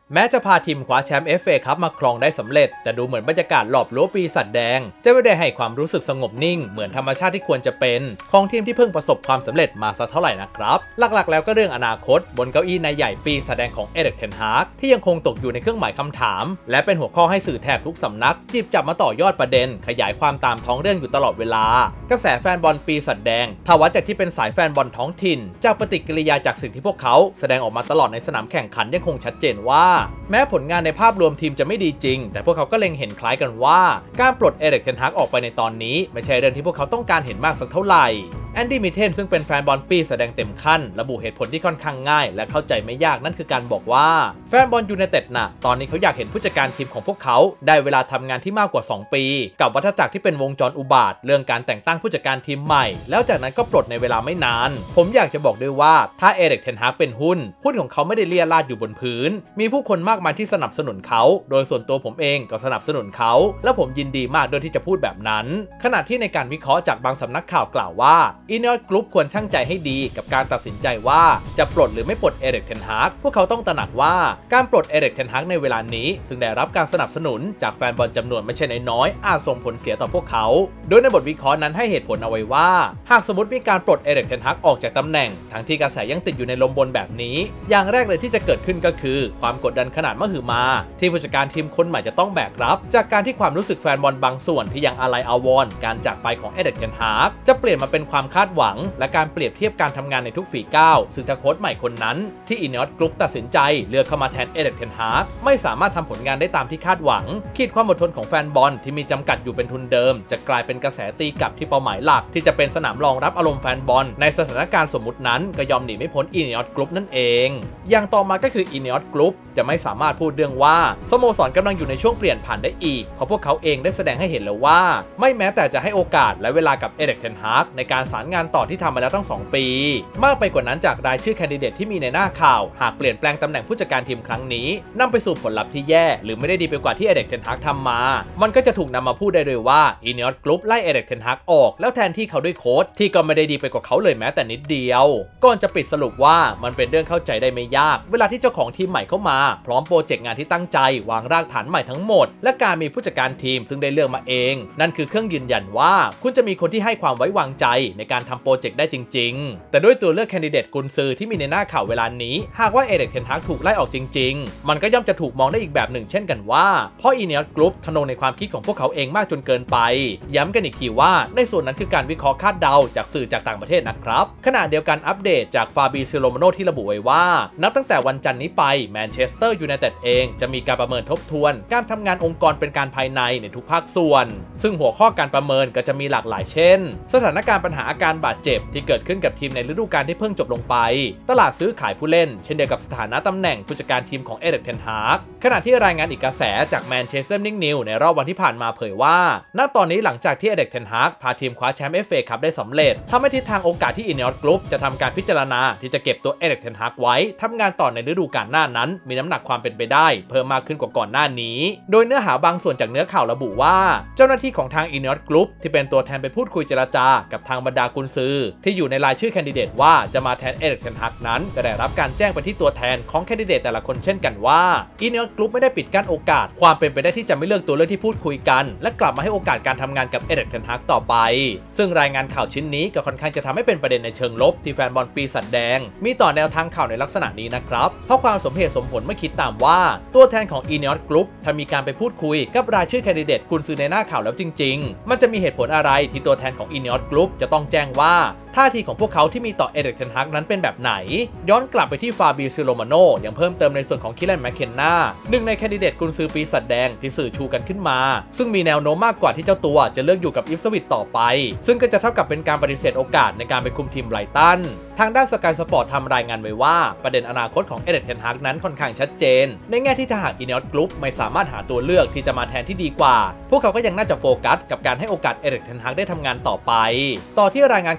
แม้จะพาทีมคว้าแชมป์ FA คัพมาครองได้สำเร็จแต่ดูเหมือนบรรยากาศหลอบล้วปีศาจแดงจะไม่ได้ให้ความรู้สึกสงบนิ่งเหมือนธรรมชาติที่ควรจะเป็นของทีมที่เพิ่งประสบความสำเร็จมาสักเท่าไหร่นะครับหลักๆแล้วก็เรื่องอนาคตบนเก้าอี้นายใหญ่ปีศาจแดงของเอริก เทนฮากที่ยังคงตกอยู่ในเครื่องหมายคำถามและเป็นหัวข้อให้สื่อแทบทุกสำนักหยิบจับมาต่อยอดประเด็นขยายความตามท้องเรื่องอยู่ตลอดเวลากระแสแฟนบอลปีศาจแดงถ้าวัดจากที่เป็นสายแฟนบอลท้องถิ่นจากปฏิกิริยาจากสิ่งที่พวกเขาแสดงออกมาตลอดในสนามแข่งขันยังคงชัดเจนว่าแม้ผลงานในภาพรวมทีมจะไม่ดีจริงแต่พวกเขาก็เล็งเห็นคล้ายกันว่าการปลดเอริก เทนฮากออกไปในตอนนี้ไม่ใช่เรื่องที่พวกเขาต้องการเห็นมากสักเท่าไหร่แอนดี้ มิเทนซึ่งเป็นแฟนบอลปีแสดงเต็มขั้นระบุเหตุผลที่ค่อนข้างง่ายและเข้าใจไม่ยากนั่นคือการบอกว่าแฟนบอลยูไนเต็ดน่ะตอนนี้เขาอยากเห็นผู้จัดการทีมของพวกเขาได้เวลาทำงานที่มากกว่า2ปีกับวัฏจักรที่เป็นวงจรอุบาทเรื่องการแต่งตั้งผู้จัดการทีมใหม่แล้วจากนั้นก็ปลดในเวลาไม่นานผมอยากจะบอกด้วยว่าถ้าเอริก เทนฮากเป็นหุ้นของเขาไม่ได้เลี่ยราดอยู่บนพื้นมีผู้คนมากมายที่สนับสนุนเขาโดยส่วนตัวผมเองก็สนับสนุนเขาและผมยินดีมากโดยที่จะพูดแบบนั้นขณะที่ในการวิเคราะห์จากบางสำนักข่าวกล่าวว่าอินเนอร์กรุ๊ปควรชั่งใจให้ดีกับการตัดสินใจว่าจะปลดหรือไม่ปลดเอริก เทนฮากพวกเขาต้องตระหนักว่าการปลดเอริก เทนฮากในเวลานี้ซึ่งได้รับการสนับสนุนจากแฟนบอลจำนวนไม่ใช่น้อยอาจส่งผลเสียต่อพวกเขาโดยในบทวิเคราะห์นั้นให้เหตุผลเอาไว้ว่าหากสมมติมีการปลดเอริก เทนฮากออกจากตำแหน่งทั้งที่กระแสยังติดอยู่ในลมบนแบบนี้อย่างแรกเลยที่จะเกิดขึ้นก็คือความกดดันขนาดมหึมาที่ผู้จัดการทีมคนใหม่จะต้องแบกรับจากการที่ความรู้สึกแฟนบอลบางส่วนที่ยังอาลัยอาวรณ์การจากไปของเอริก เทนฮากจะเปลี่ยนมาเป็นความคาดหวังและการเปรียบเทียบการทำงานในทุกฝีก้าวซึ่งถ้าโค้ชใหม่คนนั้นที่อินเนอร์กรุ๊ปตัดสินใจเลือกเข้ามาแทนเอริก เทนฮากไม่สามารถทำผลงานได้ตามที่คาดหวังขีดความอดทนของแฟนบอลที่มีจำกัดอยู่เป็นทุนเดิมจะกลายเป็นกระแสตีกลับที่เป้าหมายหลักที่จะเป็นสนามรองรับอารมณ์แฟนบอลในสถานการณ์สมมุตินั้นก็ยอมหนีไม่พ้นอินเนอร์กรุ๊ปนั่นเองอย่างต่อมาก็คืออินเนอร์กรุ๊ปจะไม่สามารถพูดเรื่องว่าสโมสรกำลังอยู่ในช่วงเปลี่ยนผ่านได้อีกเพราะพวกเขาเองได้แสดงให้เห็นแล้วว่าไม่แม้แต่จะให้โอกาสและเวลากับเอริก เทนฮากในการสารงานต่อที่ทำมาแล้วตั้ง2ปีมากไปกว่านั้นจากรายชื่อแคนดิเดตที่มีในหน้าข่าวหากเปลี่ยนแปลงตำแหน่งผู้จัดการทีมครั้งนี้นำไปสู่ผลลัพธ์ที่แย่หรือไม่ได้ดีไปกว่าที่เอริก เทนฮากทำมามันก็จะถูกนำมาพูดได้เลยว่าอินเนอร์กรุ๊ปไล่เอริก เทนฮากออกแล้วแทนที่เขาด้วยโค้ชที่ก็ไม่ได้ดีไปกว่าเขาเลยแม้แต่นิดเดียวก่อนจะปิดสรุปว่ามันเป็นเรื่องเข้าใจได้ไม่ยากเวลาที่เจ้าของทีมใหม่เข้ามาพร้อมโปรเจกต์งานที่ตั้งใจวางรากฐานใหม่ทั้งหมดและการมีผู้จัดการทีมซึ่งได้เลือกมาเองนั่นคือเครื่องยืนยันว่าคุณจะมีคนที่ให้ความไว้วางใจในการทำโปรเจกต์ได้จริงๆแต่ด้วยตัวเลือกแคนดิเดตกุนซือที่มีในหน้าข่าวเวลานี้หากว่าเอริก เทนฮากถูกไล่ออกจริงๆมันก็ย่อมจะถูกมองได้อีกแบบหนึ่งเช่นกันว่าเพราะอินเนอร์กรุ๊ปทะนงในความคิดของพวกเขาเองมากจนเกินไปย้ำกันอีกทีว่าในส่วนนั้นคือการวิเคราะห์คาดเดาจากสื่อจากต่างประเทศนะครับขณะเดียวกันอัปเดตจากฟาบิซิโรมาโนที่ระบุไว้ว่านับตั้งแต่วันจันทร์นี้ไปแมนเชสเตอร์ยูไนเต็ดเองจะมีการประเมินทบทวนการทำงานองค์กรเป็นการภายในทุกภาคส่วนซึ่งหัวข้อการประเมินก็จะมีหลากหลายเช่นสถานการณ์ปัญหาอาการบาดเจ็บที่เกิดขึ้นกับทีมในฤดูกาลที่เพิ่งจบลงไปตลาดซื้อขายผู้เล่นเช่นเดียวกับสถานะตำแหน่งผู้จัดการทีมของเอริก เทนฮากขณะที่รายงานอีกกระแสจากแมนเชสเตอร์นิวในรอบวันที่ผ่านมาเผยว่าณตอนนี้หลังจากที่เอริก เทนฮากพาทีมคว้าแชมป์ FA คัพได้สำเร็จทำให้ทิศทางโอกาสที่อินเนอร์กรุ๊ปจะทำการพิจารณาที่จะเก็บตัวเอริก เทนฮากไว้ทำงานต่อในฤดูกาลหน้านั้นมีน้ำหนักความเป็นไปได้เพิ่มมากขึ้นกว่าก่อนหน้านี้โดยเนื้อหาบางส่วนจากเนื้อข่าวระบุว่าเจ้าหน้าที่ของทางอินเนอร์กรุ๊ปที่เป็นตัวแทนไปพูดคุยเจรจากับทางบรรดากุนซือที่อยู่ในรายชื่อแคนดิเดตว่าจะมาแทนเอริก เทนฮากนั้นก็ได้รับการแจ้งไปที่ตัวแทนของแคนดิเดตแต่ละคนเช่นกันว่าอินเนอร์กรุ๊ปไม่ได้ปิดกั้นโอกาสความเป็นไปได้ที่จะไม่เลือกตัวเลือกที่พูดคุยกันและกลับมาให้โอกาสการทำงานกับเอริก เทนฮากต่อไปซึ่งรายงานข่าวชิ้นนี้ก็ค่อนข้างจะทำให้เป็นประเด็นในเชิงลบที่แฟนบอลปีศาจแดงมีต่อแนวทางข่าวในลักษณะนี้นะครับเพราะความสมเหตุสมผลเมื่อคิดตามว่าตัวแทนของอินเนอร์กรุ๊ปถ้ามีการไปพูดคุยกับรายชื่อแคนดิเดตกุนซือในหน้าข่าวแล้วจริงๆมันจะมีเหตุผลอะไรที่ตัวแทนของอินเนอร์กรุ๊ปจะต้องแจ้งว่าท่าทีของพวกเขาที่มีต่อเอริก เทนฮากนั้นเป็นแบบไหนย้อนกลับไปที่ฟาบิซิโรมาโนยังเพิ่มเติมในส่วนของคิแลน แมคเคนนาหนึ่งในแคนดิเดตกุนซือปีศาจแดงที่สื่อชูกันขึ้นมาซึ่งมีแนวโน้มมากกว่าที่เจ้าตัวจะเลือกอยู่กับอิฟสวิตต่อไปซึ่งก็จะเท่ากับเป็นการปฏิเสธโอกาสในการไปคุมทีมไบรตันทางด้านสกายสปอร์ตทำรายงานไว้ว่าประเด็นอนาคตของเอริก เทนฮากนั้นค่อนข้างชัดเจนในแง่ที่ถ้าหากอินเนอร์กรุ๊ปไม่สามารถหาตัวเลือกที่จะมาแทนที่ดีกว่าพวกเขาก็ยังน่าจะโฟกัสกับการให้โอกาสเอริก เทนฮากได้ทำงานต่อไปต่อที่รายงานของเมลิซา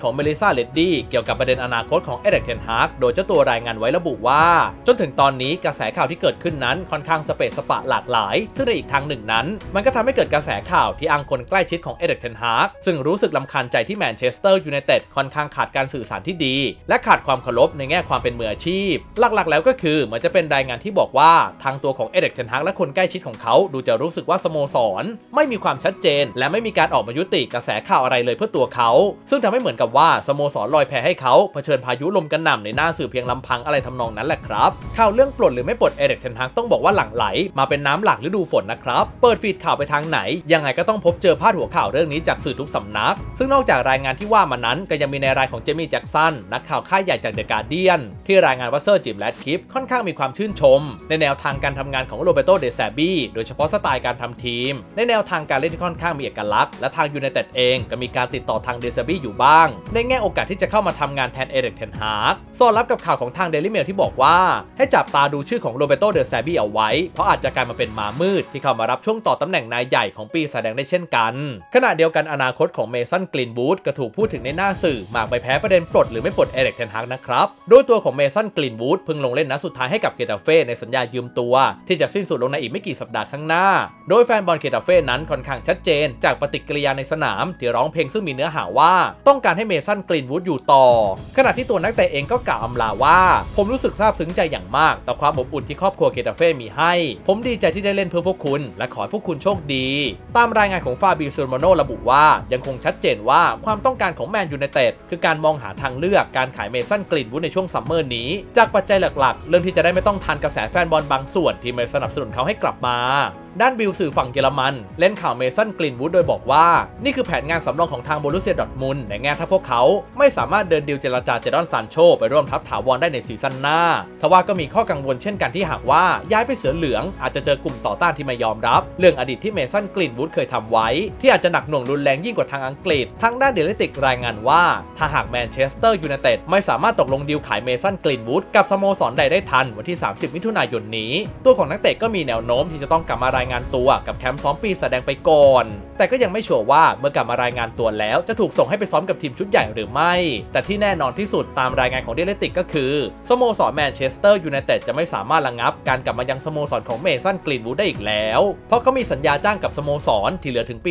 ซ่าเลดดี้เกี่ยวกับประเด็นอนาคตของเอริก เทนฮากโดยเจ้าตัวรายงานไว้ระบุว่าจนถึงตอนนี้กระแสข่าวที่เกิดขึ้นนั้นค่อนข้างสเปซสปะหลากหลายซึ่งในอีกทางหนึ่งนั้นมันก็ทำให้เกิดกระแสข่าวที่อ้างคนใกล้ชิดของเอริก เทนฮากซึ่งรู้สึกรำคาญใจที่แมนเชสเตอร์ยูไนเต็ดค่อนข้างขาดการสื่อสารที่ดีและขาดความเคารพในแง่ความเป็นมืออาชีพหลักๆแล้วก็คือเหมือนจะเป็นรายงานที่บอกว่าทางตัวของเอริก เทนฮากและคนใกล้ชิดของเขาดูจะรู้สึกว่าสโมสรไม่มีความชัดเจนและไม่มีการออกมายุติกระแสข่าวอะไรเลยเพื่อตัวเขาซึ่งทำให้เหมือนกับว่าสโมสรลอยแพให้เขาเผชิญพายุลมกระหน่ำในหน้าสื่อเพียงลำพังอะไรทำนองนั้นแหละครับข่าวเรื่องปลดหรือไม่ปลดเอริก เทนฮากต้องบอกว่าหลั่งไหลมาเป็นน้ำหลากฤดูฝนนะครับเปิดฟีดข่าวไปทางไหนยังไงก็ต้องพบเจอพาดหัวข่าวเรื่องนี้จากสื่อทุกสำนักซึ่งนอกจากรายงานที่ว่ามานั้นก็ยังมีในรายของเจมี่แจ็กสันนักข่าวค่ายใหญ่จากเดอะการ์เดียนที่รายงานว่าเซอร์จิมแรดคลิฟค่อนข้างมีความชื่นชมในแนวทางการทำงานของโรเบโต เดซาบีโดยเฉพาะสไตล์การทำทีมในแนวทางการเล่นที่ค่อนข้างมีเอกลักษณ์และทางยูไนเต็ดเองก็มีการติดต่อทางเดซาบีอยู่บ้างในแง่โอกาสที่จะเข้ามาทำงานแทนเอริก เทนฮากสอดรับกับข่าวของทางเดลี่เมลที่บอกว่าให้จับตาดูชื่อของโรเบโต เดซาบีเอาไว้เพราะอาจจะกลายมาเป็นหมามืดที่เข้ามารับช่วงต่อตำแหน่งนายใหญ่ของปีศาจแดงได้เช่นกันขณะเดียวกันอนาคตของเมสัน กรีนวูดก็ถูกพูดถึงในหน้าสื่อมากไปแพ้ประเด็นปลดหรือไม่ปลดเอริก เทนฮากนะครับโดยตัวของเมสัน กรีนวูดเพิ่งลงเล่นนัดสุดท้ายให้กับเกตาเฟ่ในสัญญายืมตัวที่จะสิ้นสุดลงในอีกไม่กี่สัปดาห์ข้างหน้าโดยแฟนบอลเกตาเฟ่นั้นค่อนข้างชัดเจนจากปฏิกิริยาในสนามที่ร้องเพลงซึ่งมีเนื้อหาว่าต้องการให้เมสัน กรีนวูดอยู่ต่อขณะที่ตัวนักเตะเองก็กล่าวอำลาว่าผมรู้สึกซาบซึ้งใจอย่างมากต่อความอบอุ่นที่ครอบครัวเกตาเฟ่มีให้ผมดีใจที่ได้เล่นเพื่อพวกคุณและขอให้พวกคุณโชคดีตามรายงานของฟาบิโซโมโนระบุว่ายังคงชัดเจนว่าความต้องการของแมนยูไนเต็ดคือการมองหาทางเลือกการขายเมสัน กรีนวูดในช่วงซัมเมอร์นี้จากปัจจัยหลักๆเรื่องที่จะได้ไม่ต้องทานกระแสแฟนบอลบางส่วนที่ไม่สนับสนุนเขาให้กลับมาด้านบิลสื่อฝั่งเยอรมันเล่นข่าวเมสัน กรีนวูดโดยบอกว่านี่คือแผนงานสำรองของทางโบรุสเซียดอร์ทมุนด์ในแง่ถ้าพวกเขาไม่สามารถเดินดีลเจรจาเจดอนซานโชไปร่วมทัพถาวรได้ในซีซั่นหน้าทว่าก็มีข้อกังวลเช่นกันที่หากว่าย้ายไปเสือเหลืองอาจจะเจอกลุ่มต่อต้านที่ไม่ยอมรับเรื่องอดีตที่เมสัน กรีนวูดเคยทำไว้ที่อาจจะหนักหน่วงรุนแรงยิ่งกว่าทางอังกฤษทางด้านเดลิติกรายงานว่าถ้าหากแมนเชสเตอร์ยูไนเต็ดไม่สามารถตกลงดีลขายเมสัน กรีนวูดกับสโมสรใดได้ทันวันที่30มิถุนายนนี้ตัวของนักเตะก็มีแนวโน้มที่จะต้องกลับมารายงานตัวกับแคมป์ซ้อมปีแสดงไปก่อนแต่ก็ยังไม่ชัวร์ว่าเมื่อกลับมารายงานตัวแล้วจะถูกส่งให้ไปซ้อมกับทีมชุดใหญ่หรือไม่แต่ที่แน่นอนที่สุดตามรายงานของเดลิติกก็คือสโมสรแมนเชสเตอร์ยูไนเต็ดจะไม่สามารถระงับการกลับมายังสโมสรของเมสัน กรีนวูดได้อีกแล้วเพราะเขามีสัญญาจ้างกับสโมสรที่เหลือถึงปี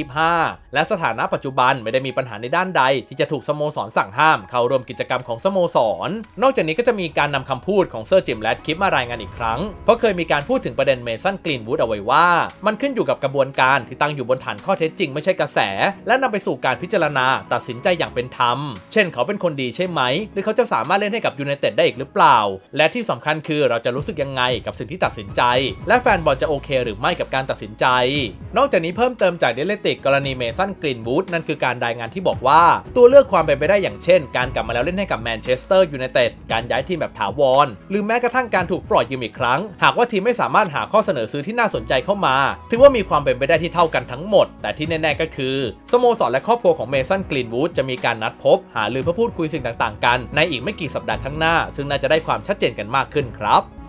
2025และสถานะปัจจุบันไม่ได้มีปัญหาในด้านใดที่จะถูกสโมสรสั่งห้ามเข้าร่วมกิจกรรมของสโมสรนอกจากนี้ก็จะมีการนำคำพูดของเซอร์จิมแรดคลิฟมารายงานอีกครั้งเพราะเคยมีการพูดถึงประเด็นเมสัน กรีนวูดเอาไว้ว่ามันขึ้นอยู่กับกระบวนการที่ตั้งอยู่บนฐานข้อเท็จจริงไม่ใช่กระแสและนำไปสู่การพิจารณาตัดสินใจอย่างเป็นธรรมเช่นเขาเป็นคนดีใช่ไหมหรือเขาจะสามารถเล่นให้กับยูไนเต็ดได้อีกหรือเปล่าและที่สำคัญคือเราจะรู้สึกยังไงกับสิ่งที่ตัดสินใจและแฟนบอลจะโอเคหรือไม่กับการตัดสินใจนอกจากนี้เพิ่มเติมจากเดลิติกกรณีเมสัน กรีนวูดนั่นคือการรายงานที่บอกว่าตัวเลือกความเป็นไปได้อย่างเช่นการกลับมาแล้วเล่นให้กับแมนเชสเตอร์ยูไนเต็ดการย้ายทีมแบบถาวรหรือแม้กระทั่งการถูกปล่อยยืมอีกครั้งหากว่าทีมไม่สามารถหาข้อเสนอซื้อที่น่าสนใจเข้ามาถือว่ามีความเป็นไปได้ที่เท่ากันทั้งหมดแต่ที่แน่ๆก็คือสโมสรและครอบครัวของเมสัน กรีนวูดจะมีการนัดพบหารือเพื่อพูดคุยสิ่งต่างๆกันในอีกไม่กี่สัปดาห์ข้างหน้าซึ่งน่าจะได้ความชัดเจนกันมากขึ้นครับ